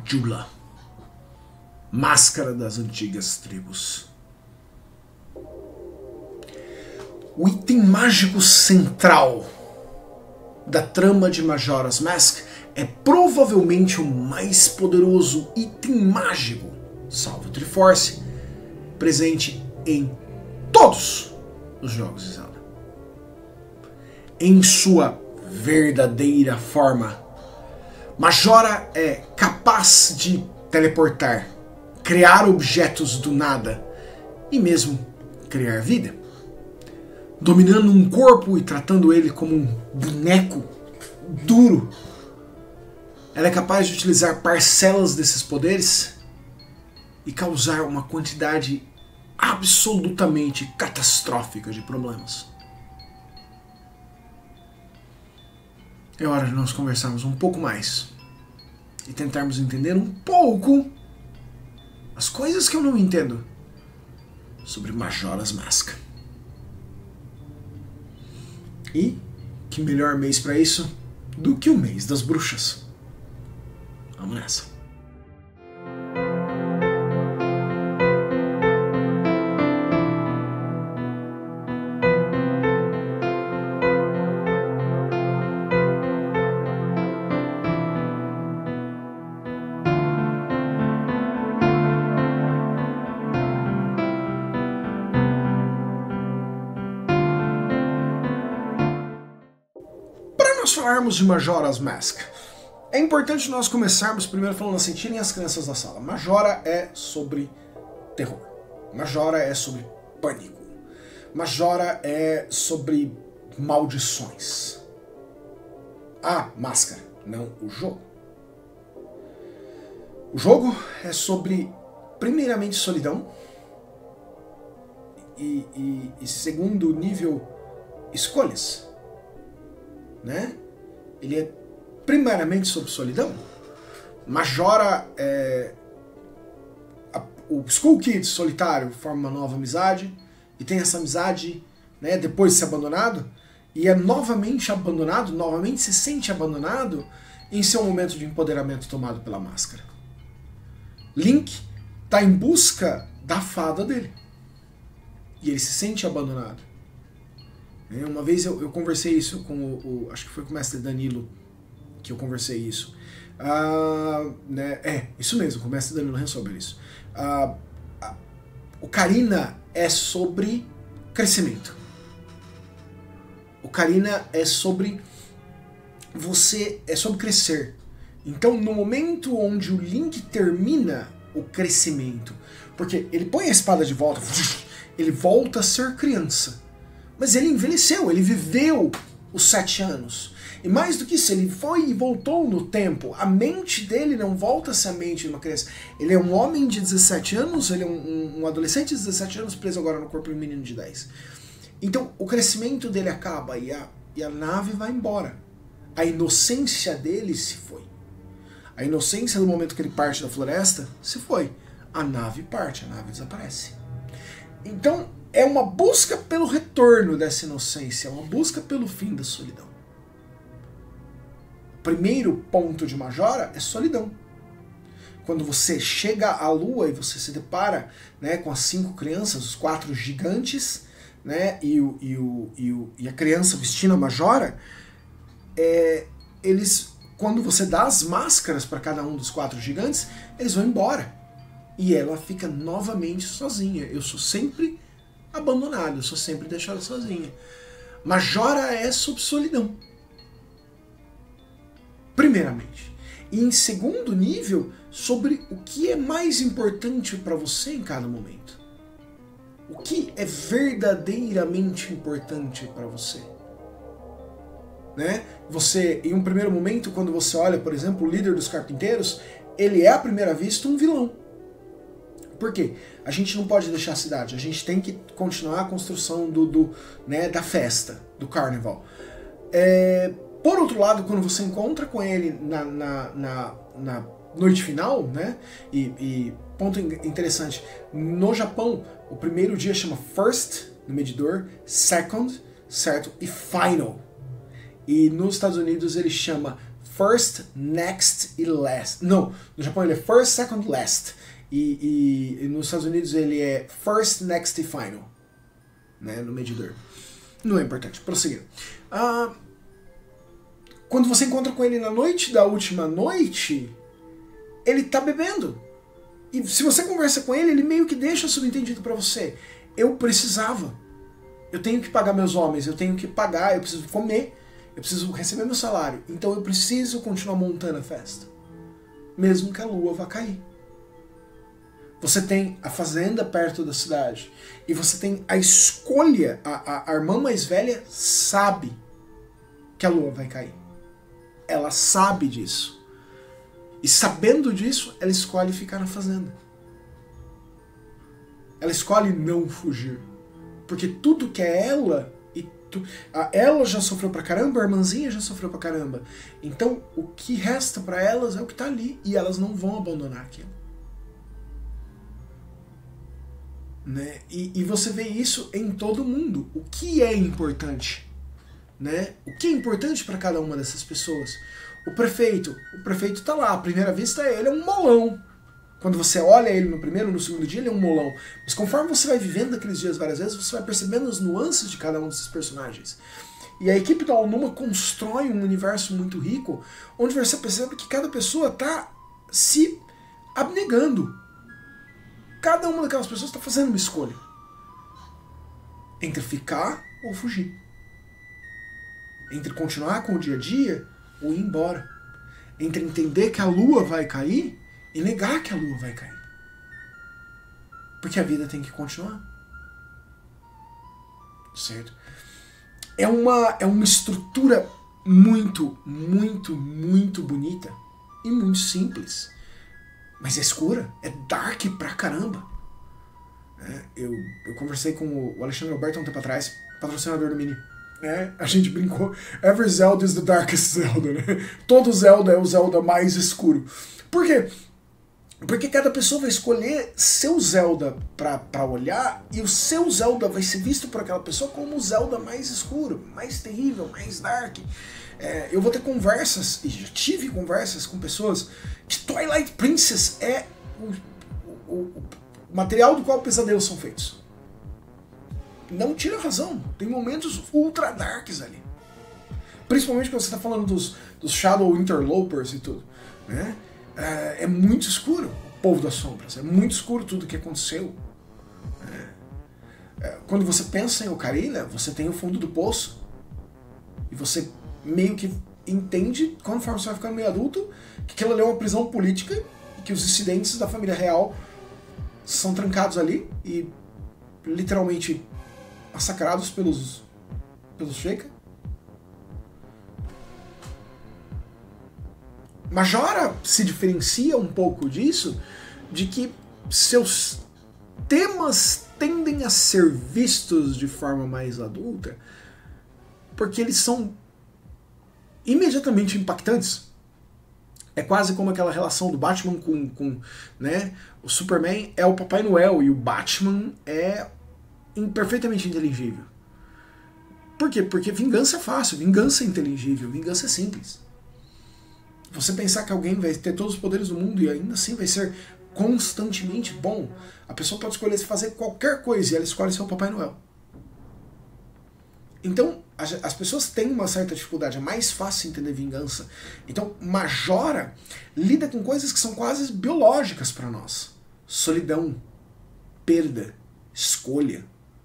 Jula, máscara das antigas tribos. O item mágico central da trama de Majora's Mask é provavelmente o mais poderoso item mágico, salvo o Triforce, presente em todos os jogos de Zelda. Em sua verdadeira forma, Majora é capaz de teleportar, criar objetos do nada e mesmo criar vida. Dominando um corpo e tratando ele como um boneco duro, ela é capaz de utilizar parcelas desses poderes e causar uma quantidade absolutamente catastrófica de problemas. É hora de nós conversarmos um pouco mais e tentarmos entender um pouco as coisas que eu não entendo sobre Majora's Mask. E que melhor mês para isso do que o mês das bruxas. Vamos nessa. Falarmos de Majora's Mask, é importante nós começarmos primeiro falando assim: tirem as crianças da sala. Majora é sobre terror. Majora é sobre pânico. Majora é sobre maldições. A máscara, não o jogo. O jogo é sobre, primeiramente, solidão e segundo nível, escolhas, né? Ele é primeiramente sobre solidão. Majora o Skull Kid solitário forma uma nova amizade e tem essa amizade, né, depois de ser abandonado, e é novamente abandonado, novamente se sente abandonado em seu momento de empoderamento tomado pela máscara. Link está em busca da fada dele e ele se sente abandonado. Uma vez eu conversei isso com acho que foi com o mestre Danilo que eu conversei isso. Isso mesmo, com o mestre Danilo sobre isso. Ocarina é sobre crescimento. Ocarina é sobre é sobre crescer. Então, no momento onde o Link termina o crescimento, porque ele põe a espada de volta, ele volta a ser criança. Mas ele envelheceu, ele viveu os 7 anos. E mais do que isso, ele foi e voltou no tempo. A mente dele não volta a ser a mente de uma criança. Ele é um homem de 17 anos, ele é um adolescente de 17 anos preso agora no corpo de um menino de 10. Então, o crescimento dele acaba e a nave vai embora. A inocência dele se foi. A inocência do momento que ele parte da floresta se foi. A nave parte, a nave desaparece. Então, é uma busca pelo retorno dessa inocência, é uma busca pelo fim da solidão. O primeiro ponto de Majora é solidão. Quando você chega à lua e você se depara, né, com as 5 crianças, os 4 gigantes, né, e a criança vestindo a Majora, eles, quando você dá as máscaras para cada um dos 4 gigantes, eles vão embora. E ela fica novamente sozinha. Eu sou sempre abandonado, eu sou sempre deixado sozinha. Majora é sobre solidão, primeiramente. E em segundo nível, sobre o que é mais importante para você em cada momento. O que é verdadeiramente importante para você. Né? Você, em um primeiro momento, quando você olha, por exemplo, o líder dos carpinteiros, ele é à primeira vista um vilão. Por quê? A gente não pode deixar a cidade, a gente tem que continuar a construção da festa, do carnaval. Por outro lado, quando você encontra com ele na noite final, né? E ponto interessante, no Japão, o primeiro dia chama First, no medidor, Second, certo? E Final. E nos Estados Unidos ele chama first, next e last. Não, no Japão ele é first, second, last. E nos Estados Unidos ele é first, next e final, né, no medidor. Não é importante, prosseguindo. Quando você encontra com ele na noite da última noite, ele tá bebendo. E se você conversa com ele, ele meio que deixa subentendido pra você: eu precisava. Eu tenho que pagar meus homens, eu tenho que pagar, eu preciso comer, eu preciso receber meu salário. Então eu preciso continuar montando a festa, mesmo que a lua vá cair. Você tem a fazenda perto da cidade. E você tem a escolha. A irmã mais velha sabe que a lua vai cair. Ela sabe disso. E sabendo disso, ela escolhe ficar na fazenda. Ela escolhe não fugir. Porque tudo que é ela... ela já sofreu pra caramba, a irmãzinha já sofreu pra caramba. Então, o que resta pra elas é o que tá ali. E elas não vão abandonar aquilo. Né? E você vê isso em todo mundo. O que é importante? Né? O que é importante para cada uma dessas pessoas? O prefeito tá lá, à primeira vista ele é um molão. Quando você olha ele no primeiro, no segundo dia, ele é um molão. Mas conforme você vai vivendo aqueles dias várias vezes, você vai percebendo as nuances de cada um desses personagens. E a equipe da Aonuma constrói um universo muito rico, onde você percebe que cada pessoa tá se abnegando. Cada uma daquelas pessoas está fazendo uma escolha entre ficar ou fugir, entre continuar com o dia a dia ou ir embora, entre entender que a lua vai cair e negar que a lua vai cair, porque a vida tem que continuar, certo? É uma estrutura muito, muito, muito bonita e muito simples. Mas é escura, é dark pra caramba. Eu conversei com o Alexandre Alberto há um tempo atrás, patrocinador do Mini. A gente brincou, every Zelda is the darkest Zelda. Né? Todo Zelda é o Zelda mais escuro. Por quê? Porque cada pessoa vai escolher seu Zelda pra olhar, e o seu Zelda vai ser visto por aquela pessoa como o Zelda mais escuro, mais terrível, mais dark. Eu vou ter conversas, e já tive conversas com pessoas, que Twilight Princess é o material do qual pesadelos são feitos. Não tira a razão, tem momentos ultra darks ali. Principalmente quando você está falando dos Shadow Interlopers e tudo. Né? É muito escuro o Povo das Sombras, é muito escuro tudo o que aconteceu. Quando você pensa em Ocarina, você tem o fundo do poço, e você meio que entende, conforme você vai ficando meio adulto, que aquilo ali é uma prisão política e que os dissidentes da família real são trancados ali e literalmente massacrados pelos Sheikah. Majora se diferencia um pouco disso, de que seus temas tendem a ser vistos de forma mais adulta, porque eles são imediatamente impactantes. É quase como aquela relação do Batman com né, o Superman é o Papai Noel e o Batman é perfeitamente inteligível. Por quê? Porque vingança é fácil, vingança é inteligível, vingança é simples. Você pensar que alguém vai ter todos os poderes do mundo e ainda assim vai ser constantemente bom, a pessoa pode escolher fazer qualquer coisa e ela escolhe ser o Papai Noel. Então, as pessoas têm uma certa dificuldade, é mais fácil entender vingança. Então, Majora lida com coisas que são quase biológicas para nós. Solidão, perda, escolha.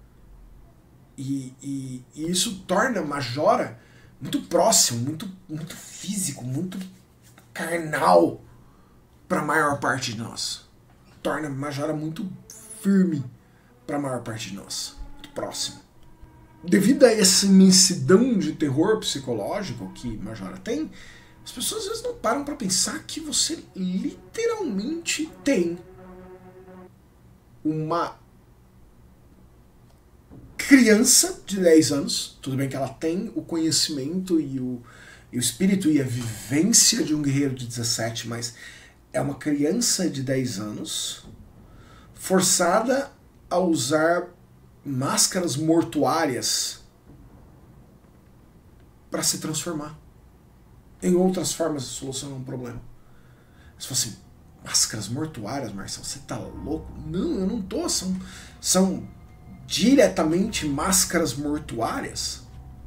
E isso torna Majora muito próximo, muito físico, muito carnal para a maior parte de nós. Torna Majora muito firme para a maior parte de nós, muito próximo. Devido a essa imensidão de terror psicológico que Majora tem, as pessoas às vezes não param para pensar que você literalmente tem uma criança de 10 anos, tudo bem que ela tem o conhecimento e o espírito e a vivência de um guerreiro de 17, mas é uma criança de 10 anos forçada a usar máscaras mortuárias para se transformar. em outras formas de solucionar um problema. Se fosse máscaras mortuárias, Marcelo, você tá louco? Não, eu não tô. São diretamente máscaras mortuárias.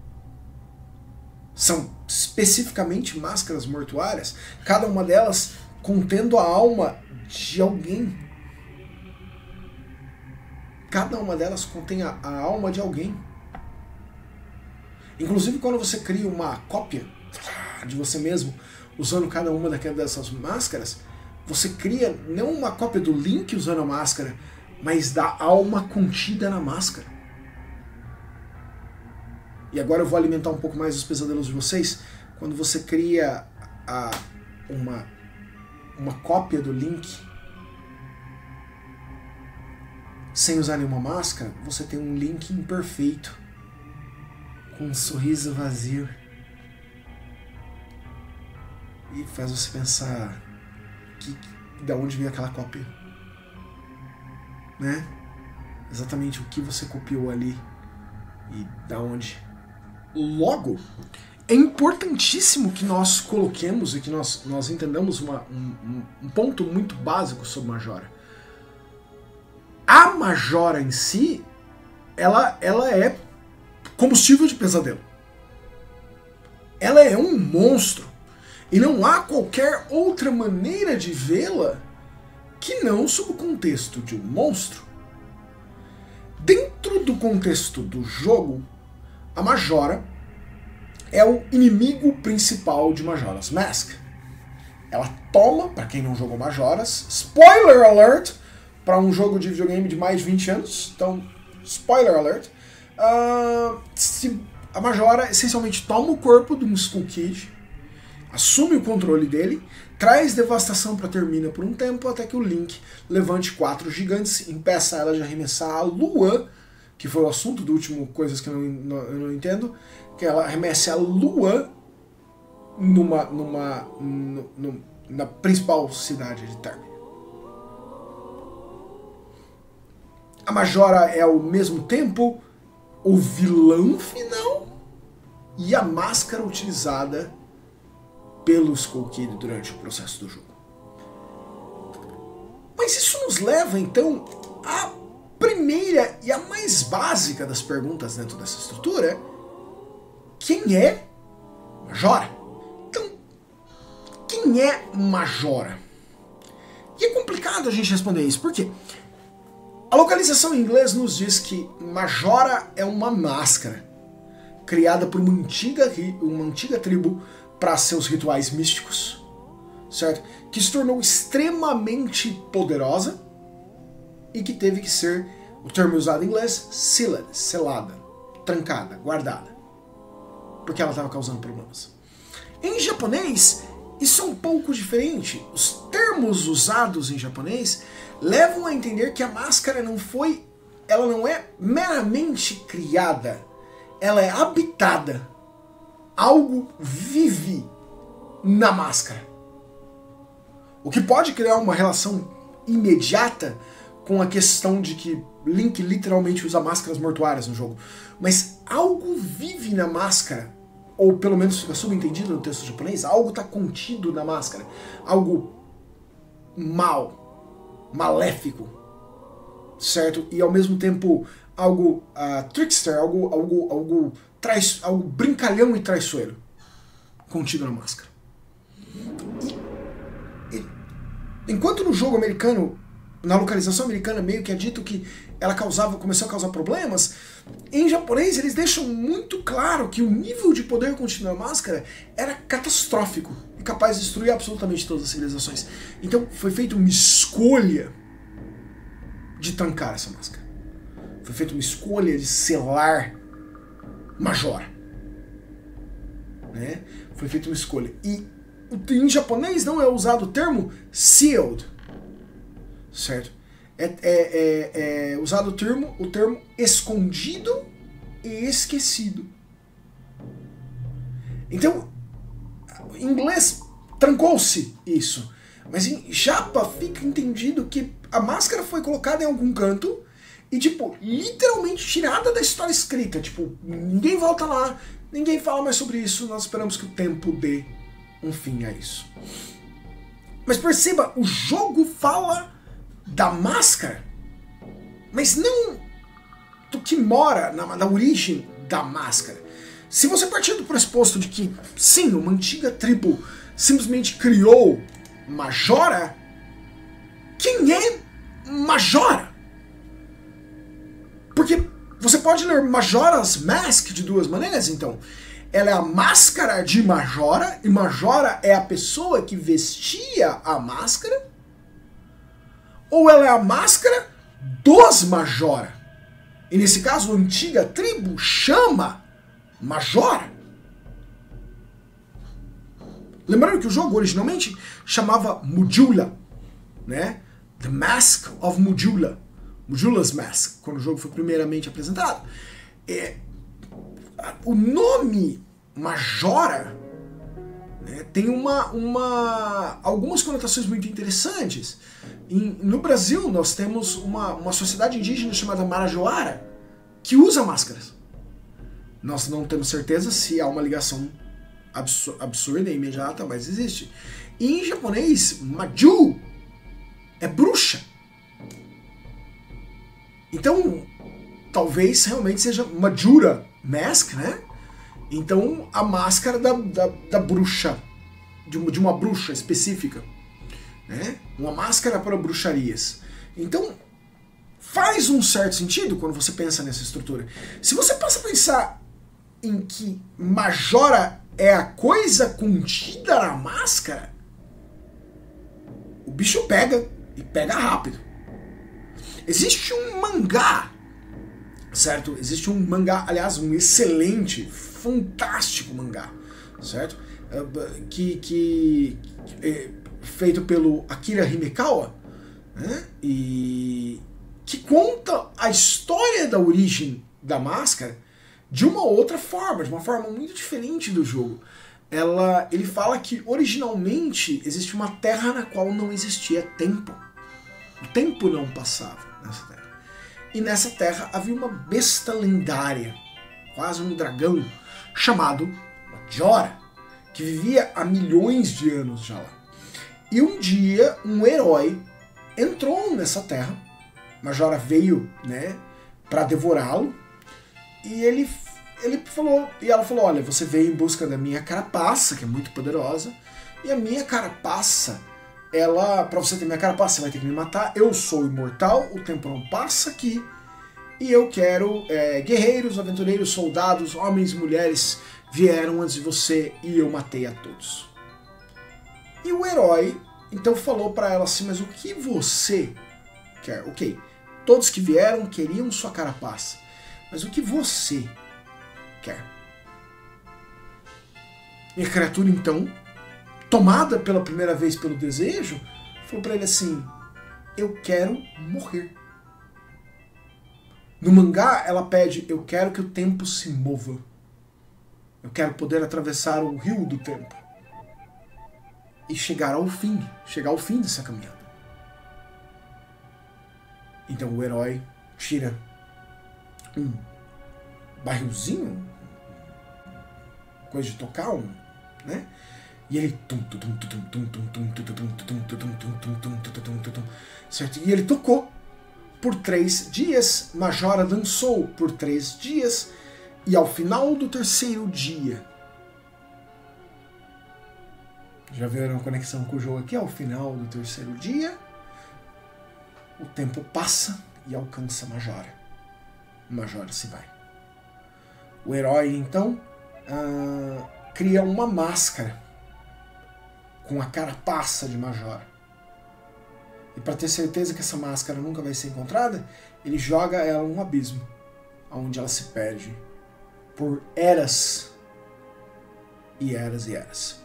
São especificamente máscaras mortuárias, cada uma delas contendo a alma de alguém. Cada uma delas contém a alma de alguém. Inclusive, quando você cria uma cópia de você mesmo, usando cada uma dessas máscaras, você cria não uma cópia do Link usando a máscara, mas da alma contida na máscara. E agora eu vou alimentar um pouco mais os pesadelos de vocês. Quando você cria uma cópia do Link sem usar nenhuma máscara, você tem um Link imperfeito, com um sorriso vazio. E faz você pensar da onde veio aquela cópia, né? Exatamente o que você copiou ali e da onde. Logo, é importantíssimo que nós coloquemos e que nós entendamos um ponto muito básico sobre Majora. A Majora em si, ela é combustível de pesadelo. Ela é um monstro. E não há qualquer outra maneira de vê-la que não sob o contexto de um monstro. Dentro do contexto do jogo, a Majora é o inimigo principal de Majora's Mask. Ela toma, para quem não jogou Majora's, spoiler alert, para um jogo de videogame de mais de 20 anos, então, spoiler alert, a Majora essencialmente toma o corpo de um Skull Kid, assume o controle dele, traz devastação para Termina por um tempo, até que o Link levante 4 gigantes, impeça ela de arremessar a Lua, que foi o assunto do último Coisas que eu não entendo, que ela arremesse a Lua na principal cidade de Termina. A Majora é ao mesmo tempo o vilão final e a máscara utilizada pelo Skull Kid durante o processo do jogo. Mas isso nos leva então à primeira e a mais básica das perguntas dentro dessa estrutura: quem é Majora? Então, quem é Majora? E é complicado a gente responder isso, por quê? A localização em inglês nos diz que Majora é uma máscara criada por uma antiga tribo para seus rituais místicos, certo? Que se tornou extremamente poderosa e que teve que ser, o termo usado em inglês, sealed, selada, trancada, guardada, porque ela estava causando problemas. Em japonês, isso é um pouco diferente. Os termos usados em japonês levam a entender que a máscara ela não é meramente criada, ela é habitada. Algo vive na máscara. O que pode criar uma relação imediata com a questão de que Link literalmente usa máscaras mortuárias no jogo. Mas algo vive na máscara, ou pelo menos fica subentendido no texto japonês, algo está contido na máscara. Algo maléfico, certo? E ao mesmo tempo algo trickster, algo brincalhão e traiçoeiro contido na máscara. E enquanto no jogo americano, na localização americana, meio que é dito que ela começou a causar problemas, em japonês eles deixam muito claro que o nível de poder contido na máscara era catastrófico e capaz de destruir absolutamente todas as civilizações. Então foi feita uma escolha de trancar essa máscara. Foi feita uma escolha de selar Majora, né? Foi feita uma escolha. E em japonês não é usado o termo sealed, certo? É usado o termo escondido e esquecido. Então, em inglês trancou-se isso, mas em japa fica entendido que a máscara foi colocada em algum canto e, tipo, literalmente tirada da história escrita. Tipo, ninguém volta lá, ninguém fala mais sobre isso, nós esperamos que o tempo dê um fim a isso. Mas perceba, o jogo fala da máscara, mas não do que mora na origem da máscara. Se você partir do pressuposto de que, sim, uma antiga tribo simplesmente criou Majora, quem é Majora? Porque você pode ler Majora's Mask de duas maneiras, então. Ela é a máscara de Majora, e Majora é a pessoa que vestia a máscara, ou ela é a máscara dos Majora. E nesse caso, a antiga tribo chama Majora. Lembrando que o jogo originalmente chamava Majula, né? The Mask of Majula. Majula's Mask, quando o jogo foi primeiramente apresentado. O nome Majora, né, tem algumas conotações muito interessantes. No Brasil, nós temos uma sociedade indígena chamada Marajoara, que usa máscaras. Nós não temos certeza se há uma ligação absurda e imediata, mas existe. E em japonês, Maju é bruxa. Então, talvez realmente seja Majura Mask, né? Então, a máscara da bruxa, de uma bruxa específica, né? Uma máscara para bruxarias. Então, faz um certo sentido quando você pensa nessa estrutura. Se você passa a pensar em que Majora é a coisa contida na máscara, o bicho pega, e pega rápido. Existe um mangá, certo? Existe um mangá, aliás, um excelente, fantástico mangá, certo? Que é feito pelo Akira Himekawa, né? E que conta a história da origem da máscara de uma outra forma, de uma forma muito diferente do jogo. Ele fala que originalmente existe uma terra na qual não existia tempo. O tempo não passava nessa terra. E nessa terra havia uma besta lendária, quase um dragão, chamado Majora, que vivia há milhões de anos já lá. E um dia um herói entrou nessa terra, Majora veio, né, para devorá-lo, e ele falou, e ela falou: olha, você veio em busca da minha carapaça, que é muito poderosa, e a minha carapaça, pra você ter minha carapaça, você vai ter que me matar. Eu sou imortal, o tempo não passa aqui, e eu quero guerreiros, aventureiros, soldados, homens e mulheres vieram antes de você e eu matei a todos. E o herói então falou para ela assim: mas o que você quer? Ok, todos que vieram queriam sua carapaça, mas o que você quer? E a criatura então, tomada pela primeira vez pelo desejo, falou para ele assim: eu quero morrer. No mangá ela pede: eu quero que o tempo se mova. Eu quero poder atravessar o rio do tempo e chegar ao fim dessa caminhada. Então o herói tira um barrilzinho, coisa de tocar, né? E ele certo? E ele tocou por 3 dias. Majora dançou por 3 dias. E ao final do 3º dia, já viram a conexão com o jogo aqui? Ao final do 3º dia, o tempo passa e alcança Majora. Majora se vai. O herói então cria uma máscara com a carapaça de Majora. E para ter certeza que essa máscara nunca vai ser encontrada, ele joga ela num abismo, onde ela se perde por eras e eras e eras.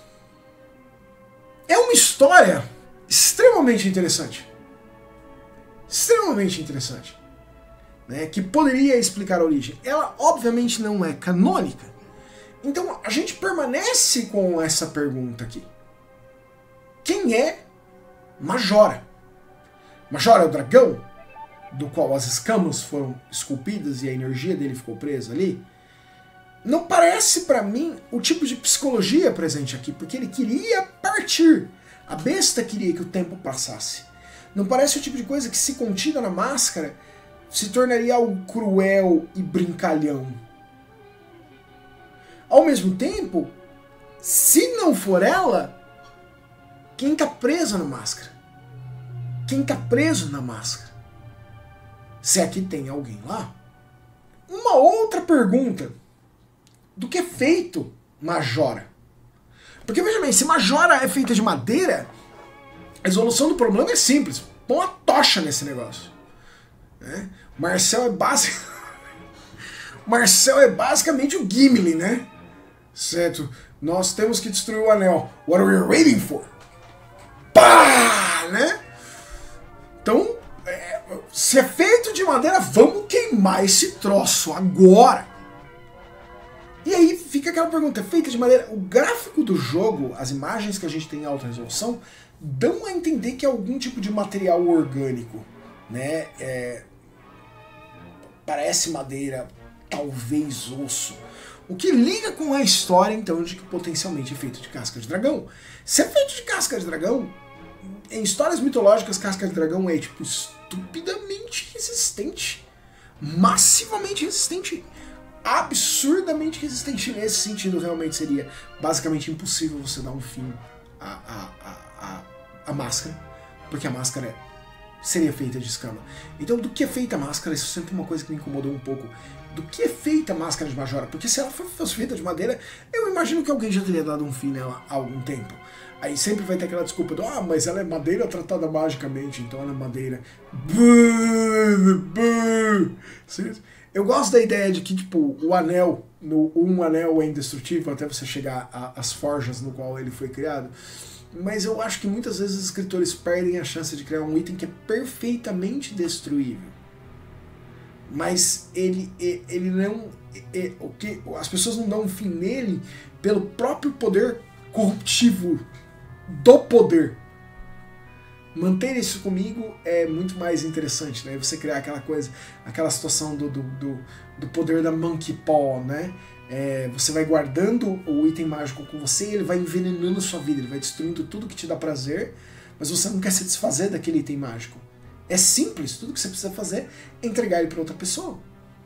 É uma história extremamente interessante. Extremamente interessante. Né, que poderia explicar a origem. Ela obviamente não é canônica. Então a gente permanece com essa pergunta aqui. Quem é Majora? Majora é o dragão do qual as escamas foram esculpidas e a energia dele ficou presa ali? não parece pra mim o tipo de psicologia presente aqui, porque ele queria partir. A besta queria que o tempo passasse. Não parece o tipo de coisa que, se contida na máscara, se tornaria algo cruel e brincalhão. Ao mesmo tempo, se não for ela, quem tá preso na máscara? Quem tá preso na máscara? Se aqui tem alguém lá? Uma outra pergunta. Do que é feito Majora? Porque veja bem, se Majora é feita de madeira, a resolução do problema é simples. Põe uma tocha nesse negócio. Né? Marcel é basicamente o Gimli, né? Certo? Nós temos que destruir o anel. What are we waiting for? Pá! Né? Então, se é feito de madeira, vamos queimar esse troço agora. E aí fica aquela pergunta, é feita de madeira? O gráfico do jogo, as imagens que a gente tem em alta resolução, dão a entender que é algum tipo de material orgânico, né? Parece madeira, talvez osso. O que liga com a história, então, de que potencialmente é feito de casca de dragão. Se é feito de casca de dragão, em histórias mitológicas, casca de dragão é, tipo, estupidamente resistente. Massivamente resistente. Absurdamente resistente. Nesse sentido, realmente seria basicamente impossível você dar um fim à máscara, porque a máscara seria feita de escama. Então, do que é feita a máscara? Isso é sempre uma coisa que me incomodou um pouco. Do que é feita a máscara de Majora? Porque se ela fosse feita de madeira, eu imagino que alguém já teria dado um fim nela há algum tempo. Aí sempre vai ter aquela desculpa do mas ela é madeira tratada magicamente, então ela é madeira. Certo? Eu gosto da ideia de que, tipo, o anel, um anel é indestrutível até você chegar às forjas no qual ele foi criado. Mas eu acho que muitas vezes os escritores perdem a chance de criar um item que é perfeitamente destruível. Mas ele não... as pessoas não dão um fim nele pelo próprio poder corruptivo do poder. Manter isso comigo é muito mais interessante, né? Você criar aquela coisa, aquela situação do poder da Monkey Paw, né? Você vai guardando o item mágico com você e ele vai envenenando sua vida, ele vai destruindo tudo que te dá prazer, mas você não quer se desfazer daquele item mágico. É simples, tudo que você precisa fazer é entregar ele para outra pessoa.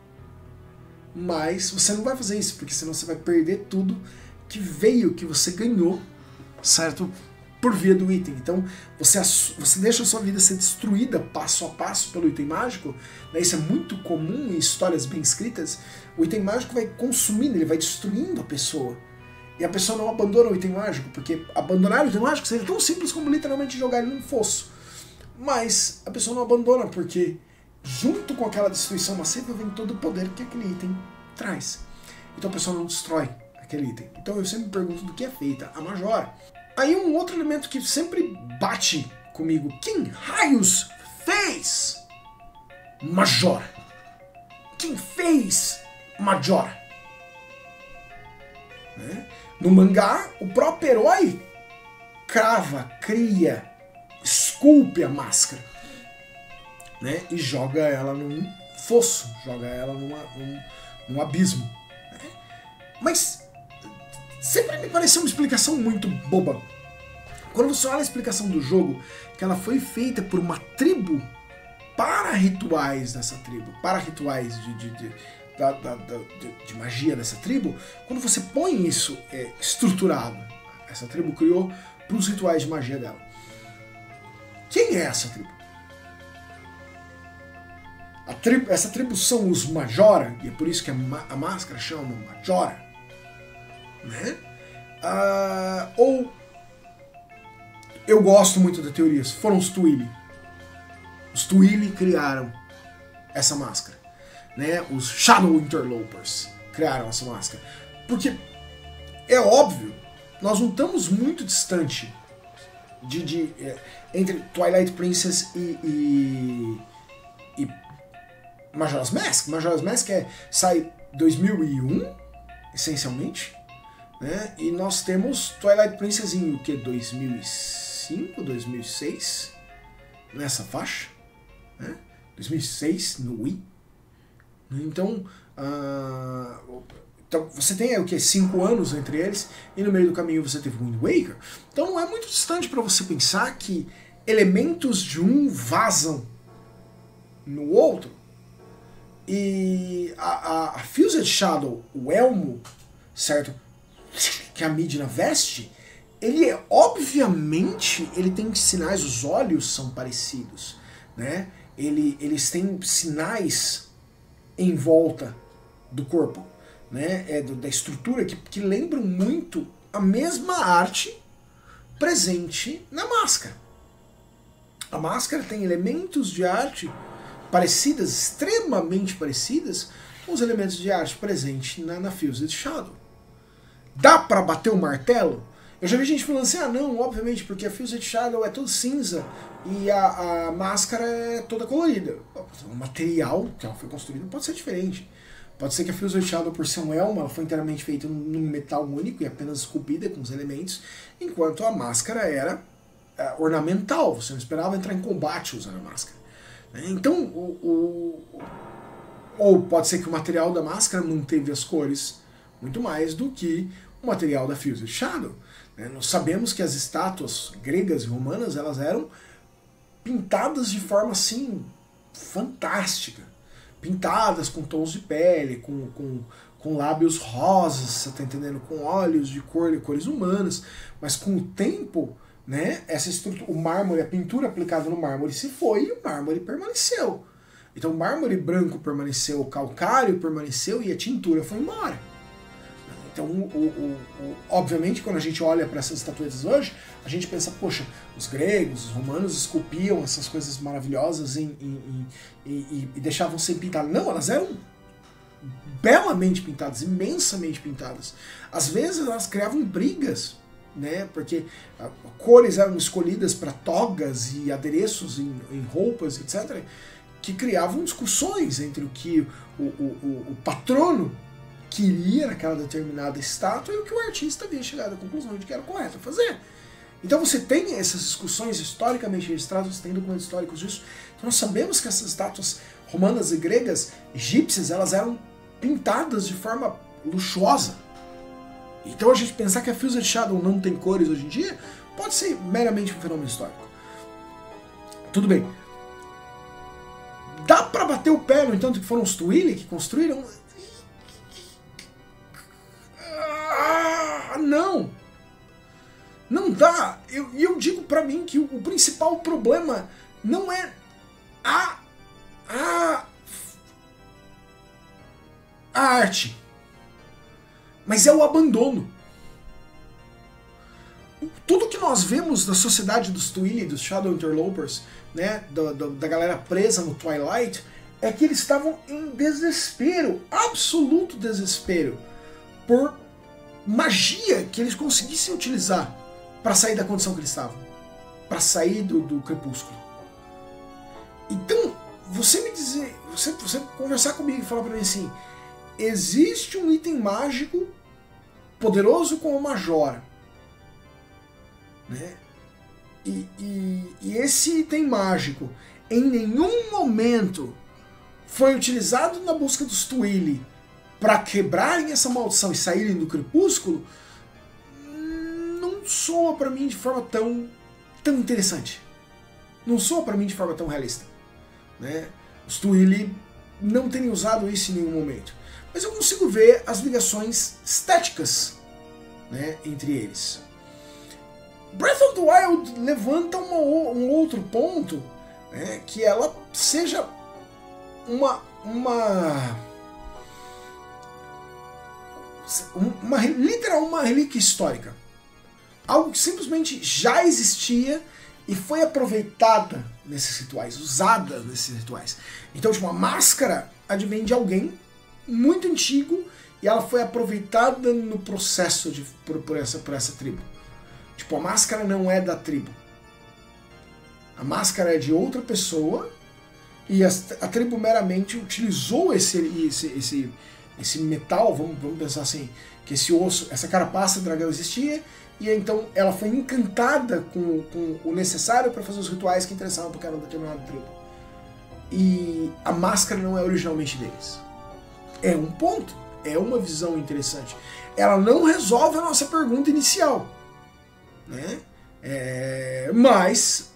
Mas você não vai fazer isso, porque senão você vai perder tudo que você ganhou, certo? Por via do item. Então, você deixa a sua vida ser destruída passo a passo pelo item mágico, né? Isso é muito comum em histórias bem escritas. O item mágico vai consumindo, ele vai destruindo a pessoa. E a pessoa não abandona o item mágico, porque abandonar o item mágico seria tão simples como literalmente jogar ele num fosso. Mas a pessoa não abandona, porque junto com aquela destruição massiva vem todo o poder que aquele item traz. Então a pessoa não destrói aquele item. Então eu sempre me pergunto do que é feita a Majora. Aí um outro elemento que sempre bate comigo, quem raios fez Majora? Quem fez Majora? Né? No mangá, o próprio herói cria, esculpe a máscara, né? E joga ela num fosso, joga ela num abismo. Né? Mas sempre me pareceu uma explicação muito boba. Quando você olha a explicação do jogo, que ela foi feita por uma tribo para rituais dessa tribo, para rituais de magia dessa tribo, quando você põe isso estruturado, essa tribo criou para os rituais de magia dela. Quem é essa tribo? Essa tribo são os Majora, e é por isso que a máscara chama Majora. Né? Ou eu gosto muito da teoria, foram os Twili. Os Twili criaram essa máscara, né? Os Shadow Interlopers criaram essa máscara, porque é óbvio, nós não estamos muito distante entre Twilight Princess e Majora's Mask. Majora's Mask sai 2001, essencialmente. Né? E nós temos Twilight Princess em o que? 2005, 2006, nessa faixa, né? 2006 no Wii. Então, Então você tem o que? 5 anos entre eles, e no meio do caminho você teve o Wind Waker. Então não é muito distante para você pensar que elementos de um vazam no outro. E a Fused Shadow, o elmo, certo? Que a Midna veste, ele é, obviamente, ele tem sinais, os olhos são parecidos, né? Eles têm sinais em volta do corpo, né? Da estrutura que lembram muito a mesma arte presente na máscara. A máscara tem elementos de arte parecidas, extremamente parecidas, com os elementos de arte presentes na Fused Shadow. Dá pra bater o martelo? Eu já vi gente falando assim, não, obviamente, porque a Fused Shadow é todo cinza e a máscara é toda colorida. O material que ela foi construída pode ser diferente. Pode ser que a Fused Shadow, por ser um elmo, ela foi inteiramente feita num metal único e apenas esculpida com os elementos, enquanto a máscara era ornamental, você não esperava entrar em combate usando a máscara. Então, ou pode ser que o material da máscara não teve as cores muito mais do que o material da Fused Shadow. Nós sabemos que as estátuas gregas e romanas elas eram pintadas de forma assim fantástica, pintadas com tons de pele, com lábios rosas, você está entendendo, com olhos de cores humanas, mas com o tempo, né, essa estrutura, o mármore, a pintura aplicada no mármore se foi e o mármore permaneceu. Então o mármore branco permaneceu, o calcário permaneceu e a tintura foi embora. Então, obviamente, quando a gente olha para essas estatuetas hoje, a gente pensa, poxa, os gregos, os romanos esculpiam essas coisas maravilhosas e deixavam sem pintar. Não, elas eram belamente pintadas, imensamente pintadas. Às vezes elas criavam brigas, né? Porque cores eram escolhidas para togas e adereços em roupas, etc., que criavam discussões entre o que o patrono queria naquela determinada estátua e o que o artista havia chegado à conclusão de que era correto fazer. Então você tem essas discussões historicamente registradas, você tem documentos históricos disso. Então nós sabemos que essas estátuas romanas e gregas, egípcias, elas eram pintadas de forma luxuosa. Então a gente pensar que a Fused Shadow não tem cores hoje em dia, pode ser meramente um fenômeno histórico. Tudo bem. Dá pra bater o pé, no entanto, que foram os Twili que construíram? Não! Não dá! Eu digo pra mim que o principal problema não é a arte, mas é o abandono. Tudo que nós vemos da sociedade dos Twili, dos Shadow Interlopers, né, da galera presa no Twilight, é que eles estavam em desespero, absoluto desespero, por magia que eles conseguissem utilizar para sair da condição que eles estavam, para sair do crepúsculo. Então, você me dizer, você conversar comigo e falar para mim assim, existe um item mágico poderoso como uma Majora, né? E esse item mágico em nenhum momento foi utilizado na busca dos Twili para quebrarem essa maldição e saírem do crepúsculo, não soa para mim de forma tão interessante. Não soa para mim de forma tão realista, né? Os Twili não terem usado isso em nenhum momento. Mas eu consigo ver as ligações estéticas, né, entre eles. Breath of the Wild levanta um outro ponto, né, que ela seja literal uma relíquia histórica. Algo que simplesmente já existia e foi aproveitada nesses rituais, usada nesses rituais. Então, tipo, a máscara advém de alguém muito antigo e ela foi aproveitada no processo por essa tribo. Tipo, a máscara não é da tribo. A máscara é de outra pessoa e a tribo meramente utilizou esse metal, vamos pensar assim, que esse osso, essa carapaça do dragão existia e então ela foi encantada com o necessário para fazer os rituais que interessavam para aquela determinada tribo. E a máscara não é originalmente deles. É um ponto, é uma visão interessante. Ela não resolve a nossa pergunta inicial, né? Mas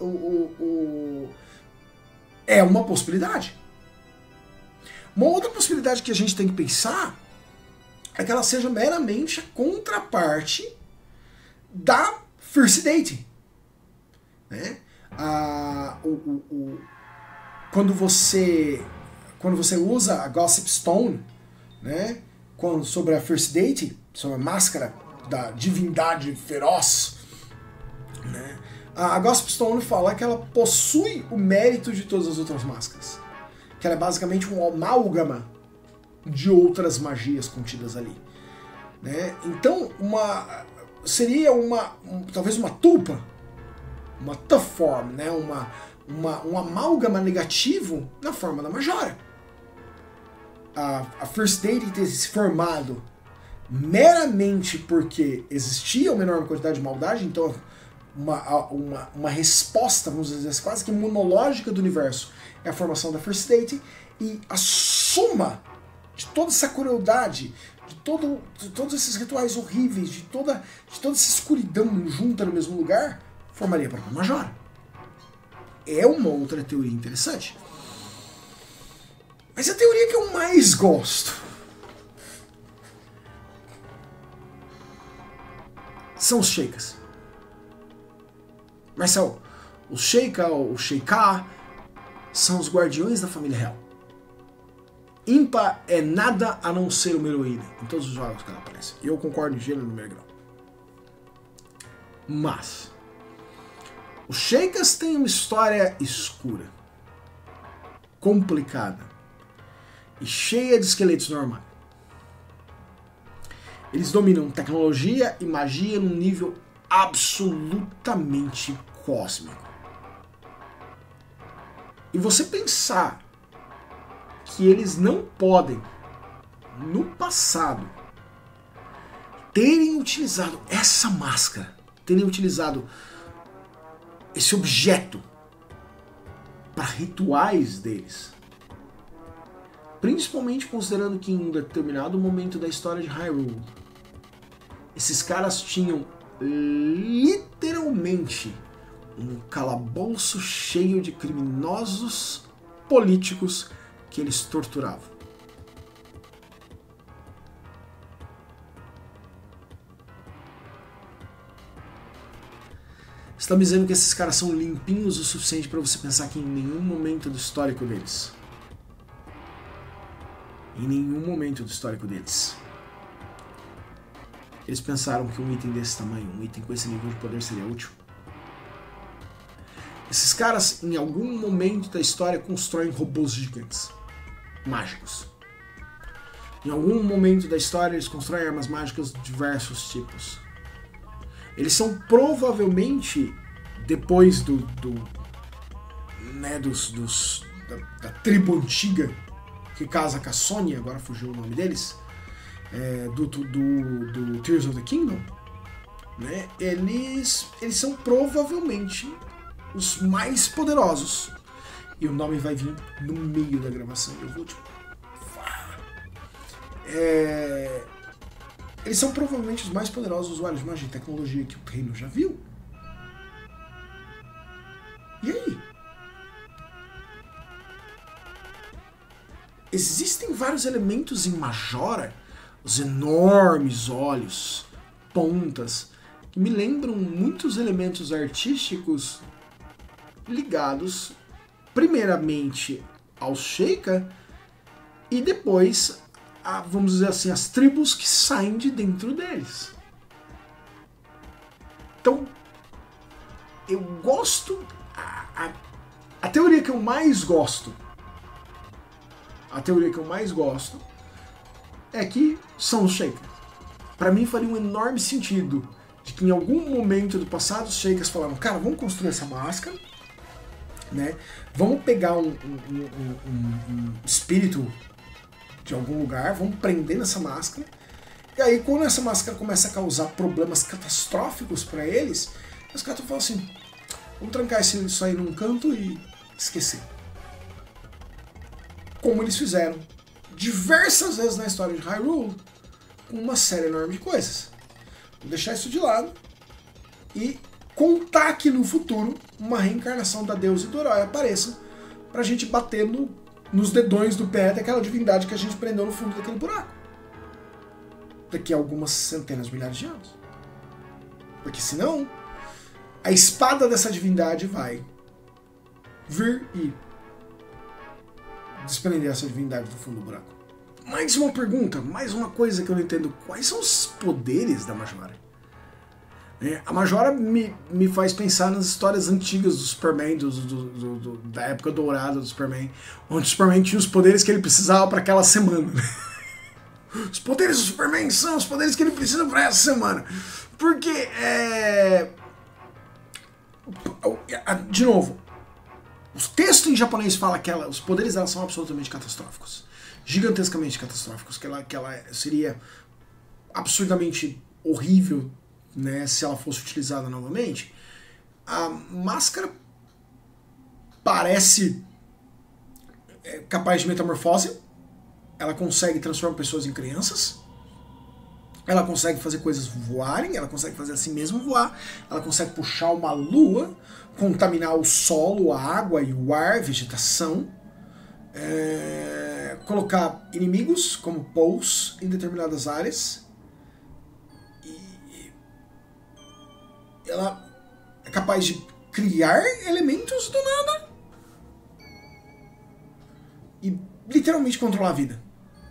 é uma possibilidade. Uma outra possibilidade que a gente tem que pensar é que ela seja meramente a contraparte da First Date, né? Quando você usa a Gossip Stone, né, sobre a First Date, sobre a máscara da divindade feroz, né, a Gossip Stone fala que ela possui o mérito de todas as outras máscaras, que ela é basicamente um amálgama de outras magias contidas ali, né? Então seria talvez uma tulpa, uma tough form, né? Um amálgama negativo na forma da Majora. A First Date ter se formado meramente porque existia uma enorme quantidade de maldade, então uma resposta, vamos dizer assim, quase que monológica do universo é a formação da First Date, e a soma de toda essa crueldade, de todos esses rituais horríveis, de toda essa escuridão junta no mesmo lugar, formaria a própria Majora. É uma outra teoria interessante. Mas a teoria que eu mais gosto são os Sheikas. Marcel, os Sheika ou o Sheikah são os guardiões da família real. Impa é nada a não ser uma heroína em todos os jogos que ela aparece. E eu concordo em gênero, número e grau. Mas os Sheikas têm uma história escura, complicada e cheia de esqueletos no armário. Eles dominam tecnologia e magia num nível absolutamente cósmico. E você pensar que eles não podem, no passado, terem utilizado essa máscara, terem utilizado esse objeto para rituais deles, principalmente considerando que em um determinado momento da história de Hyrule, esses caras tinham literalmente um calabouço cheio de criminosos políticos que eles torturavam. Você está me dizendo que esses caras são limpinhos o suficiente para você pensar que em nenhum momento do histórico deles, eles pensaram que um item desse tamanho, um item com esse nível de poder seria útil? Esses caras, em algum momento da história, constroem robôs gigantes, mágicos. Em algum momento da história, eles constroem armas mágicas de diversos tipos. Eles são provavelmente, depois da tribo antiga que casa com a Sony, agora fugiu o nome deles, do Tears of the Kingdom, né? Eles são provavelmente os mais poderosos. E o nome vai vir no meio da gravação. Eu vou eles são provavelmente os mais poderosos usuários de magia e tecnologia que o reino já viu. E aí? Existem vários elementos em Majora, os enormes olhos, pontas, que me lembram muitos elementos artísticos ligados primeiramente aos Sheikah e depois vamos dizer assim, as tribos que saem de dentro deles. Então, eu gosto... A teoria que eu mais gosto é que são os Sheikas. Para mim faria um enorme sentido de que em algum momento do passado os Sheikas falaram, cara, vamos construir essa máscara, né? Vamos pegar um espírito de algum lugar, vamos prender nessa máscara, e aí quando essa máscara começa a causar problemas catastróficos para eles, os caras falam assim, vamos trancar isso aí num canto e esquecer. Como eles fizeram diversas vezes na história de Hyrule com uma série enorme de coisas. Vou deixar isso de lado e contar que no futuro uma reencarnação da deusa e do herói apareça pra gente bater nos dedões do pé daquela divindade que a gente prendeu no fundo daquele buraco. Daqui a algumas centenas de milhares de anos. Porque senão, a espada dessa divindade vai vir e desprender essa divindade do fundo do buraco. Mais uma pergunta, mais uma coisa que eu não entendo. Quais são os poderes da Majora? A Majora me faz pensar nas histórias antigas do Superman, da época dourada do Superman, onde o Superman tinha os poderes que ele precisava para aquela semana. Os poderes do Superman são os poderes que ele precisa para essa semana. Porque, de novo, o texto em japonês fala que os poderes dela são absolutamente catastróficos. Gigantescamente catastróficos. Que ela seria absurdamente horrível, né, se ela fosse utilizada novamente. A máscara parece capaz de metamorfose. Ela consegue transformar pessoas em crianças. Ela consegue fazer coisas voarem. Ela consegue fazer assim mesmo voar. Ela consegue puxar uma lua, contaminar o solo, a água e o ar, vegetação. Colocar inimigos como Pous em determinadas áreas. E ela é capaz de criar elementos do nada e literalmente controlar a vida.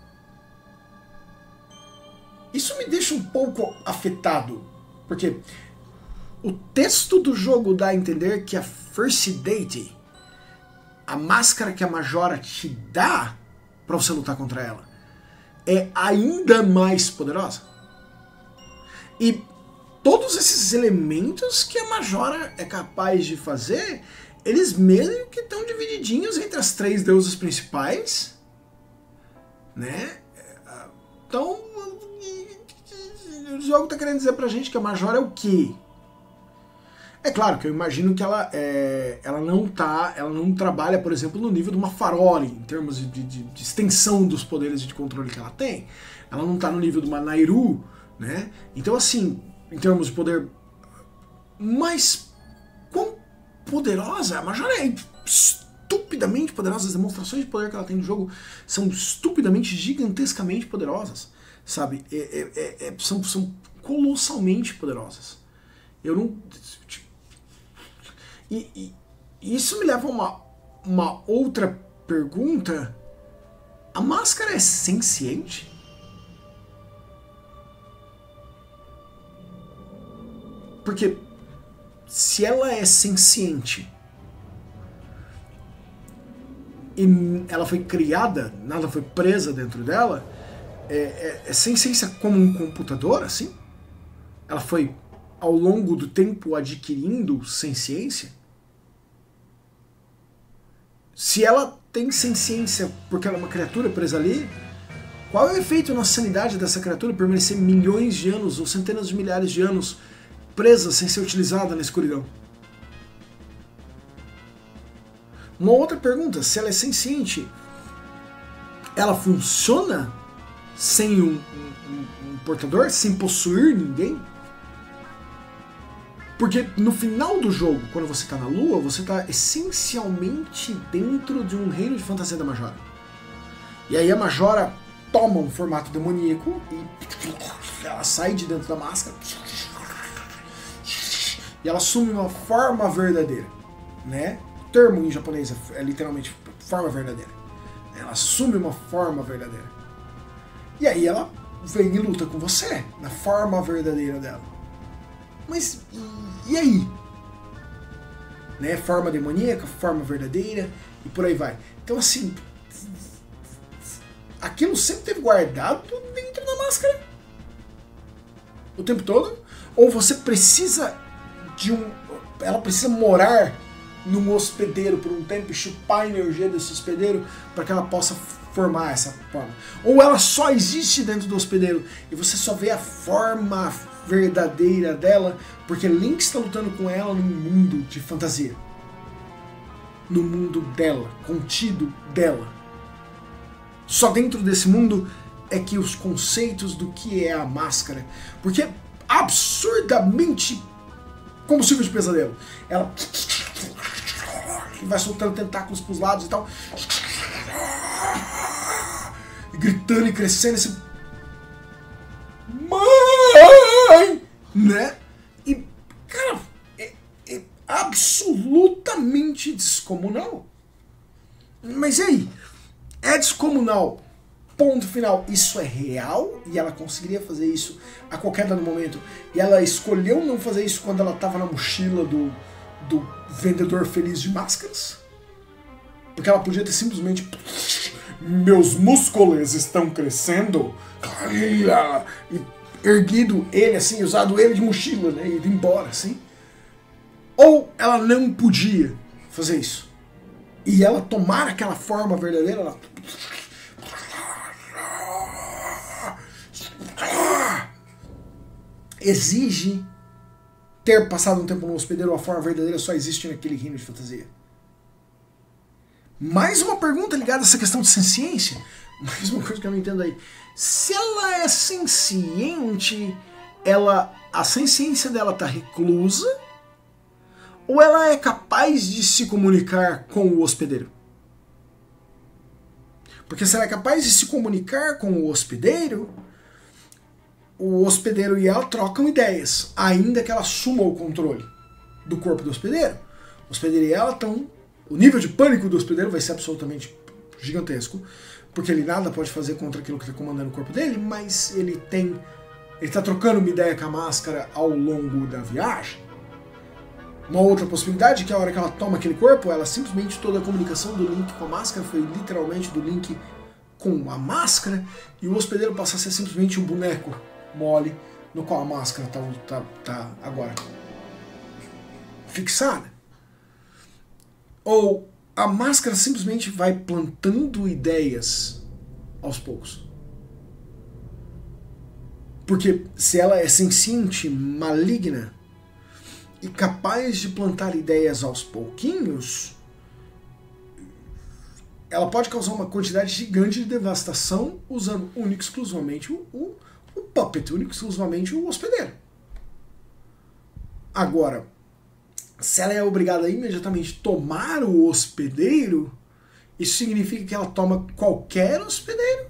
Isso me deixa um pouco afetado, porque o texto do jogo dá a entender que a First Deity, a máscara que a Majora te dá pra você lutar contra ela, é ainda mais poderosa. E todos esses elementos que a Majora é capaz de fazer, eles meio que estão divididinhos entre as 3 deusas principais, né? Então, o jogo tá querendo dizer pra gente que a Majora é o quê? É claro que eu imagino que ela não trabalha, por exemplo, no nível de uma Farore, em termos de extensão dos poderes de controle que ela tem. Ela não tá no nível de uma Nairu, né? Então, assim, em termos de poder, mas quão poderosa? A Majora é estupidamente poderosa. As demonstrações de poder que ela tem no jogo são estupidamente, gigantescamente poderosas, sabe? São colossalmente poderosas. Eu não... E isso me leva a uma outra pergunta. A máscara é senciente? Porque se ela é senciente e ela foi criada, nada foi presa dentro dela, é senciência como um computador, assim? Ela foi ao longo do tempo adquirindo senciência? Se ela tem senciência porque ela é uma criatura presa ali, qual é o efeito na sanidade dessa criatura permanecer milhões de anos ou centenas de milhares de anos presa sem ser utilizada na escuridão? Uma outra pergunta, se ela é senciente, ela funciona sem um portador, sem possuir ninguém? Porque no final do jogo, quando você está na Lua, você está essencialmente dentro de um reino de fantasia da Majora. E aí a Majora toma um formato demoníaco e ela sai de dentro da máscara e ela assume uma forma verdadeira, né? O termo em japonês é literalmente forma verdadeira. Ela assume uma forma verdadeira. E aí ela vem e luta com você na forma verdadeira dela. Mas e aí? Né? Forma demoníaca, forma verdadeira e por aí vai. Então assim, aquilo sempre teve guardado dentro da máscara o tempo todo? Ou você precisa ela precisa morar num hospedeiro por um tempo e chupar a energia desse hospedeiro para que ela possa formar essa forma? Ou ela só existe dentro do hospedeiro e você só vê a forma verdadeira dela porque Link está lutando com ela num mundo de fantasia, no mundo dela, contido dela? Só dentro desse mundo é que os conceitos do que é a máscara, porque é absurdamente combustível de pesadelo. Ela vai soltando tentáculos pros lados e tal, e gritando e crescendo esse mãe, né? E cara, é absolutamente descomunal. Mas e aí? É descomunal. Ponto final. Isso é real e ela conseguiria fazer isso a qualquer dado momento. E ela escolheu não fazer isso quando ela estava na mochila do vendedor feliz de máscaras? Porque ela podia ter simplesmente... Meus músculos estão crescendo. E erguido ele assim, usado ele de mochila, né? E ido embora, assim. Ou ela não podia fazer isso. E ela tomar aquela forma verdadeira, ela... exige ter passado um tempo no hospedeiro, a forma verdadeira só existe naquele reino de fantasia. Mais uma pergunta ligada a essa questão de senciência. Mais uma coisa que eu não entendo aí. Se ela é senciente, a senciência dela está reclusa, ou ela é capaz de se comunicar com o hospedeiro? Porque se ela é capaz de se comunicar com o hospedeiro e ela trocam ideias, ainda que ela assuma o controle do corpo do hospedeiro. O hospedeiro e ela estão... O nível de pânico do hospedeiro vai ser absolutamente gigantesco, porque ele nada pode fazer contra aquilo que está comandando o corpo dele, mas ele está trocando uma ideia com a máscara ao longo da viagem. Uma outra possibilidade é que a hora que ela toma aquele corpo, ela simplesmente, toda a comunicação do Link com a máscara foi literalmente do Link com a máscara, e o hospedeiro passa a ser simplesmente um boneco mole no qual a máscara tá agora fixada. Ou a máscara simplesmente vai plantando ideias aos poucos. Porque se ela é senciente, maligna e capaz de plantar ideias aos pouquinhos, ela pode causar uma quantidade gigante de devastação usando único e exclusivamente o puppet, único e exclusivamente o hospedeiro. Agora, se ela é obrigada a imediatamente tomar o hospedeiro, isso significa que ela toma qualquer hospedeiro?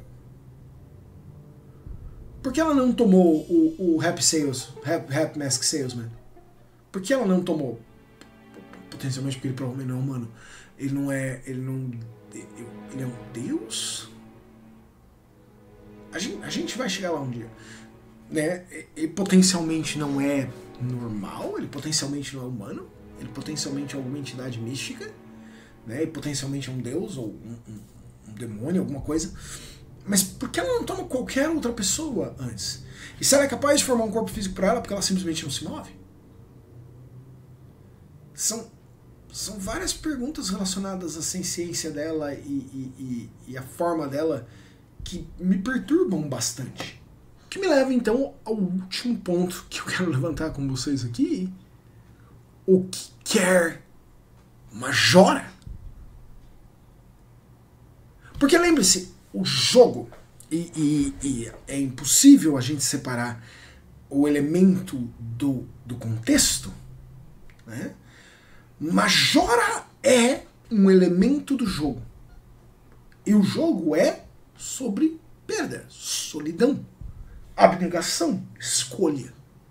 Por que ela não tomou o Happy Mask Salesman? Por que ela não tomou? Potencialmente porque ele provavelmente não é humano. Ele é um deus? A gente vai chegar lá um dia. Né? Ele potencialmente não é normal, ele potencialmente não é humano, ele potencialmente é alguma entidade mística, né? E potencialmente é um deus ou um demônio, alguma coisa. Mas por que ela não toma qualquer outra pessoa antes? E se ela é capaz de formar um corpo físico para ela porque ela simplesmente não se move? São várias perguntas relacionadas à ciência dela e a forma dela que me perturbam bastante. O que me leva então ao último ponto que eu quero levantar com vocês aqui. O que quer Majora? Porque lembre-se, o jogo, e é impossível a gente separar o elemento do contexto, né? Majora é um elemento do jogo. E o jogo é sobre perda, solidão, abnegação, escolha.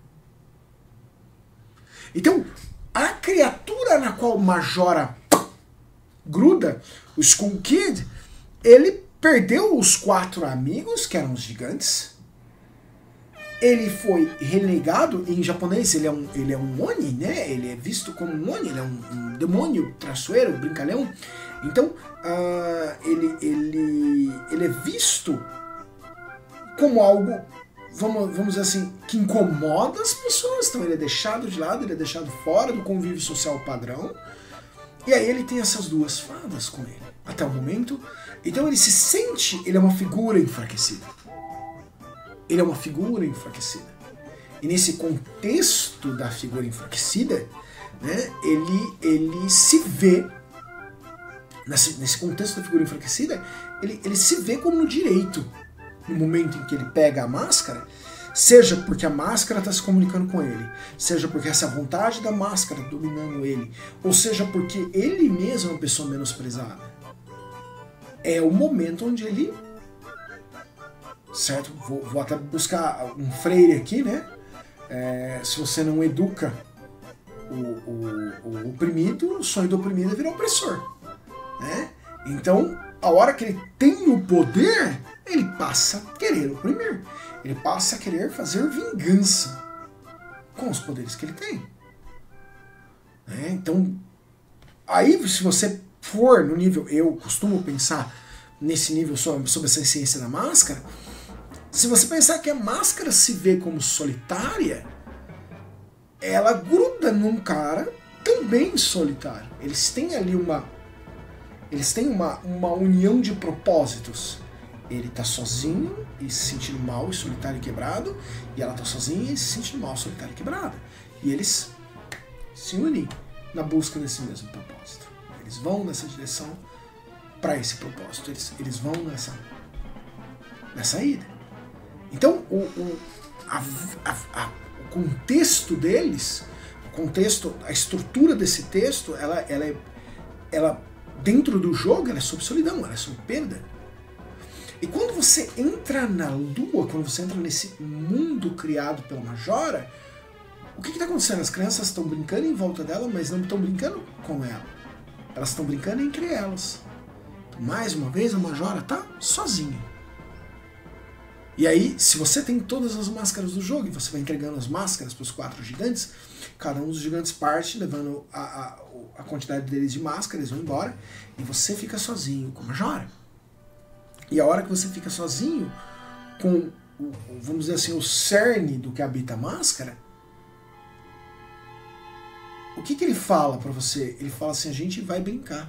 Então, a criatura na qual Majora gruda, o Skull Kid, ele perdeu os 4 amigos, que eram os gigantes. Ele foi renegado, em japonês ele é um Oni, né? Ele é visto como um Oni, ele é um demônio traiçoeiro, brincalhão. Então, ele é visto como algo, vamos dizer assim, que incomoda as pessoas. Então ele é deixado de lado, ele é deixado fora do convívio social padrão. E aí ele tem essas 2 fadas com ele, até o momento. Então ele se sente, ele é uma figura enfraquecida. Ele é uma figura enfraquecida. E nesse contexto da figura enfraquecida, né, ele se vê nesse contexto da figura enfraquecida, ele se vê como no direito no momento em que ele pega a máscara, seja porque a máscara está se comunicando com ele, seja porque essa vontade da máscara dominando ele, ou seja porque ele mesmo é uma pessoa menosprezada. É o momento onde ele... Certo? Vou até buscar um Freire aqui, né? Se você não educa o oprimido, o sonho do oprimido é virar opressor. Né? Então, a hora que ele tem o poder, ele passa a querer oprimir. Ele passa a querer fazer vingança com os poderes que ele tem. Né? Então, aí se você for no nível, eu costumo pensar nesse nível sobre essa essência da máscara, se você pensar que a máscara se vê como solitária, ela gruda num cara também solitário. Eles têm ali uma união de propósitos. Ele tá sozinho e se sentindo mal, e solitário e quebrado, e ela tá sozinha e se sentindo mal, solitária e quebrada. E eles se unem na busca desse mesmo propósito. Eles vão nessa direção para esse propósito. Eles vão nessa ida. Então, o contexto deles, a estrutura desse texto, ela dentro do jogo, ela é sobre solidão, ela é sobre perda. E quando você entra na Lua, quando você entra nesse mundo criado pela Majora, o que está acontecendo? As crianças estão brincando em volta dela, mas não estão brincando com ela. Elas estão brincando entre elas. Então, mais uma vez, a Majora está sozinha. E aí, se você tem todas as máscaras do jogo e você vai entregando as máscaras para os 4 gigantes, cada um dos gigantes parte, levando a quantidade deles de máscaras, eles vão embora, e você fica sozinho com a Majora. E a hora que você fica sozinho com, vamos dizer assim, o cerne do que habita a máscara, o que ele fala para você? Ele fala assim, a gente vai brincar.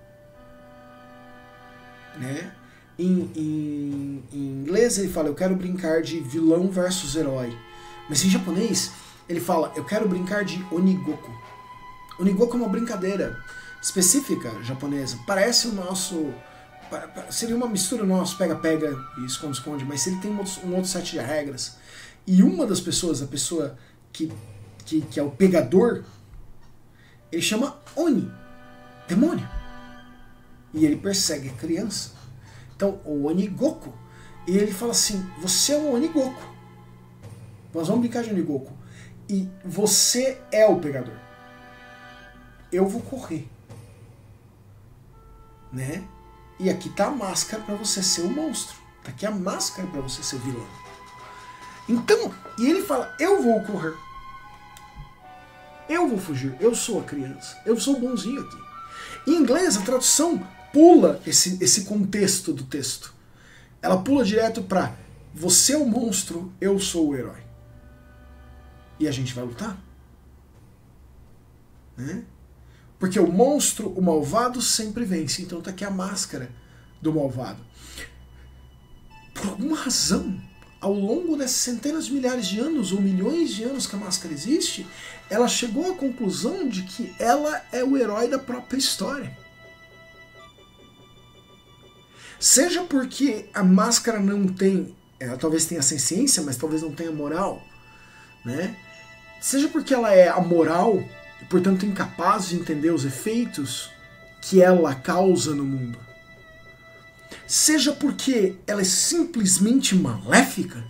Né? Em inglês ele fala, eu quero brincar de vilão versus herói. Mas em japonês ele fala, eu quero brincar de Onigoku. Onigoku é uma brincadeira específica japonesa. Parece o nosso... Seria uma mistura nosso pega-pega e esconde-esconde, mas ele tem um outro set de regras. E uma das pessoas, a pessoa que é o pegador, ele chama Oni, demônio. E ele persegue a criança. Então, o Onigoku, e ele fala assim, você é um Onigoku. Nós vamos brincar de Onigoku. E você é o pegador. Eu vou correr. Né? E aqui tá a máscara para você ser o monstro. Tá aqui a máscara para você ser o vilão. Então, e ele fala, eu vou correr. Eu vou fugir. Eu sou a criança. Eu sou o bonzinho aqui. Em inglês, a tradução pula esse contexto do texto. Ela pula direto para você é o monstro, eu sou o herói. E a gente vai lutar? Né? Porque o monstro, o malvado, sempre vence. Então tá aqui a máscara do malvado. Por alguma razão, ao longo dessas centenas de milhares de anos ou milhões de anos que a máscara existe, ela chegou à conclusão de que ela é o herói da própria história. Seja porque a máscara não tem, ela talvez tenha ciência, mas talvez não tenha moral, né? Seja porque ela é amoral e, portanto, incapaz de entender os efeitos que ela causa no mundo. Seja porque ela é simplesmente maléfica,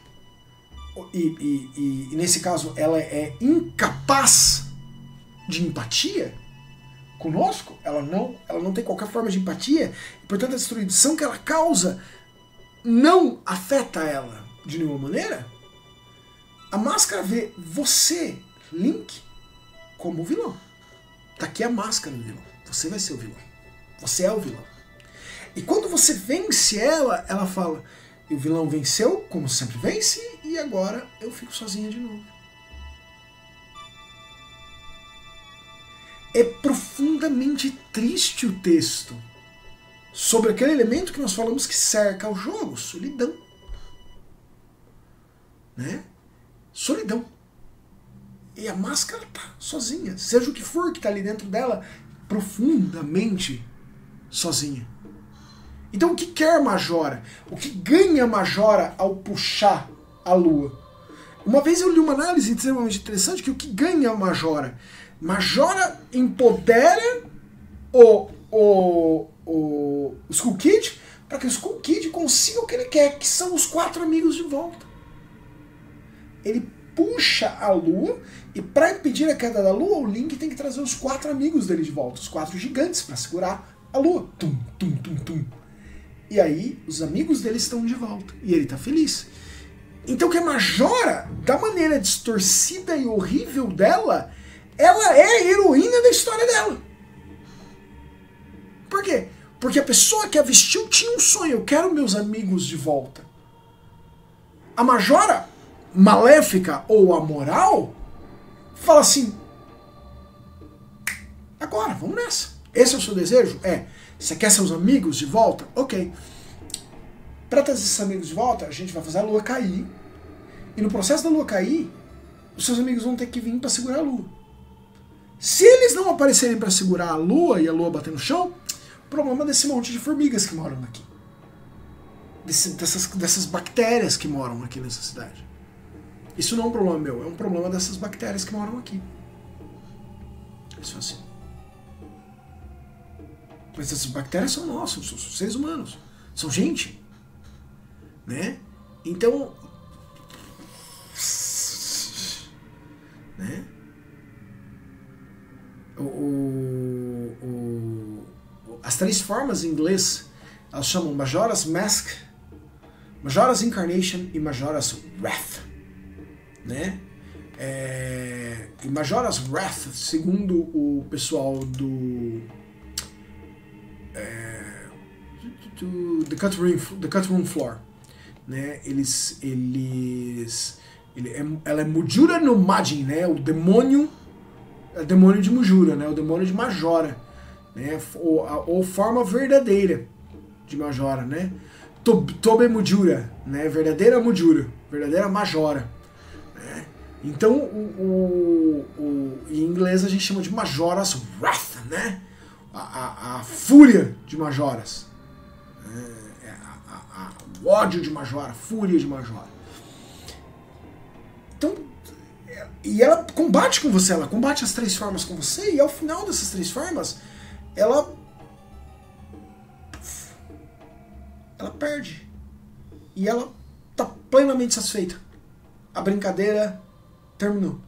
e nesse caso ela é incapaz de empatia conosco, ela não tem qualquer forma de empatia, e portanto a destruição que ela causa não afeta ela de nenhuma maneira, a máscara vê você, Link, como vilão. Tá aqui a máscara do vilão. Você vai ser o vilão. Você é o vilão. E quando você vence ela, ela fala, e o vilão venceu, como sempre vence, e agora eu fico sozinha de novo. É profundamente triste o texto sobre aquele elemento que nós falamos que cerca o jogo, solidão. Né? Solidão. E a máscara tá sozinha. Seja o que for que tá ali dentro dela, profundamente sozinha. Então o que quer a Majora? O que ganha a Majora ao puxar a Lua? Uma vez eu li uma análise extremamente interessante que o que ganha a Majora? Majora empodera o Skull Kid para que o Skull Kid consiga o que ele quer, que são os 4 amigos de volta. Ele puxa a Lua e para impedir a queda da Lua, o Link tem que trazer os 4 amigos dele de volta, os 4 gigantes para segurar a Lua. Tum, tum, tum, tum. E aí os amigos dele estão de volta e ele está feliz. Então que a Majora, da maneira distorcida e horrível dela, ela é a heroína da história dela. Por quê? Porque a pessoa que a vestiu tinha um sonho. Eu quero meus amigos de volta. A Majora maléfica ou amoral fala assim: agora, vamos nessa. Esse é o seu desejo? É. Você quer seus amigos de volta? Ok. Para trazer esses amigos de volta, a gente vai fazer a Lua cair. E no processo da Lua cair, os seus amigos vão ter que vir para segurar a Lua. Se eles não aparecerem para segurar a Lua e a Lua bater no chão, problema desse monte de formigas que moram aqui. Dessas bactérias que moram aqui nessa cidade. Isso não é um problema meu, é um problema dessas bactérias que moram aqui. Isso é assim. Mas essas bactérias são nossas, são seres humanos. São gente. Né? Então... Né? As 3 formas em inglês, elas chamam Majora's Mask, Majora's Incarnation e Majora's Wrath. Né? E Majora's Wrath, segundo o pessoal do The Cut Room Floor, né? Ela é Mujura no Majin, né? O demônio de Mujura, né? O demônio de Majora, né? Ou forma verdadeira de Majora, né? Tobe Mujura, né? Verdadeira Mujura, verdadeira Majora, né? Então, em inglês a gente chama de Majora's Wrath, né? A fúria de Majoras, o ódio de Majora, a fúria de Majora. Então, e ela combate com você, ela combate as 3 formas com você, e ao final dessas 3 formas, ela perde. E ela tá plenamente satisfeita. A brincadeira terminou.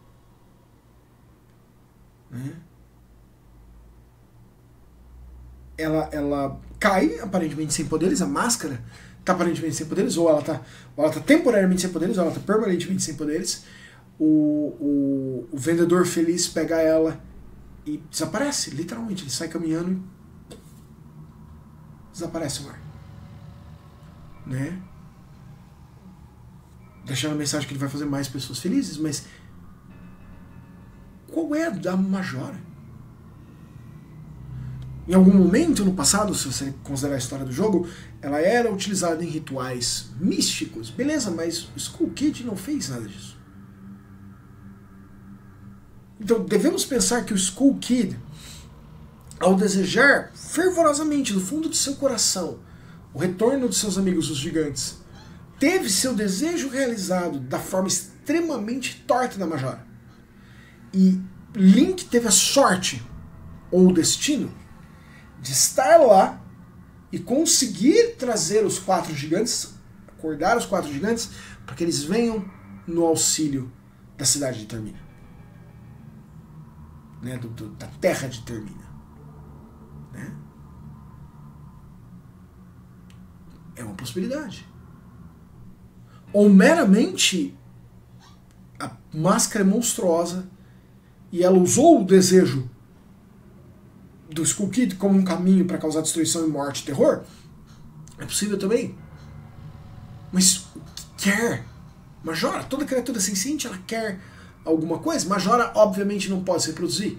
Ela cai, aparentemente sem poderes, a máscara tá aparentemente sem poderes, ou ela tá temporariamente sem poderes, ou ela tá permanentemente sem poderes. O vendedor feliz pega ela e desaparece, literalmente. Ele sai caminhando e desaparece no ar. Né? Deixando a mensagem que ele vai fazer mais pessoas felizes, mas qual é a da Majora? Em algum momento no passado, se você considerar a história do jogo, ela era utilizada em rituais místicos, beleza, mas o Skull Kid não fez nada disso. Então devemos pensar que o Skull Kid, ao desejar fervorosamente do fundo do seu coração o retorno de seus amigos os gigantes, teve seu desejo realizado da forma extremamente torta da Majora. E Link teve a sorte, ou o destino, de estar lá e conseguir trazer os 4 gigantes, acordar os 4 gigantes, para que eles venham no auxílio da cidade de Termina. Né? Da terra de Termina. Né? É uma possibilidade. Ou meramente a máscara é monstruosa e ela usou o desejo do Skull Kid como um caminho para causar destruição e morte e terror. É possível também. Mas o que quer? Majora, toda criatura senciente, ela quer alguma coisa. Majora obviamente não pode se reproduzir.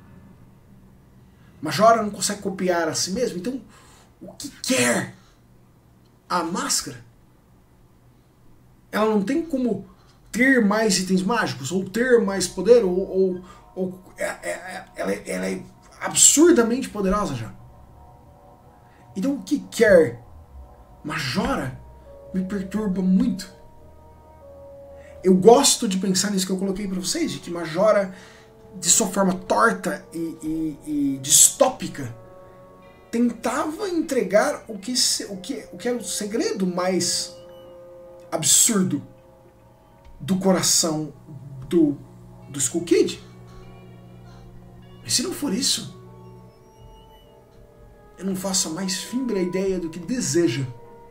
Majora não consegue copiar a si mesmo. Então, o que quer a máscara? Ela não tem como ter mais itens mágicos, ou ter mais poder, ela é absurdamente poderosa já. Então o que quer Majora me perturba muito. Eu gosto de pensar nisso que eu coloquei para vocês, de que Majora, de sua forma torta e distópica, tentava entregar o que é o segredo mais absurdo do coração do Skull Kid. Mas se não for isso, eu não faço a mais fímbria ideia do que deseja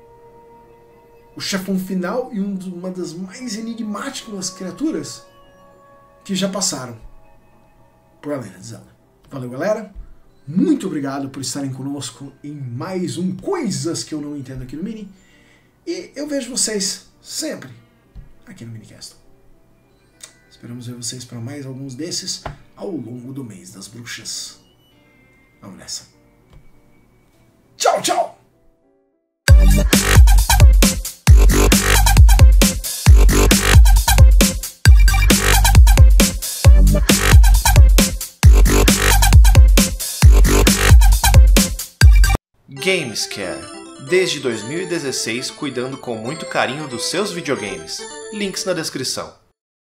o chefão final e uma das mais enigmáticas criaturas que já passaram por A Lenda de Zelda. Valeu, galera. Muito obrigado por estarem conosco em mais um Coisas que eu não entendo aqui no Mini. E eu vejo vocês sempre aqui no Minicast. Esperamos ver vocês para mais alguns desses ao longo do mês das bruxas. Vamos nessa. Tchau, tchau! Gamescare, desde 2016 cuidando com muito carinho dos seus videogames. Links na descrição.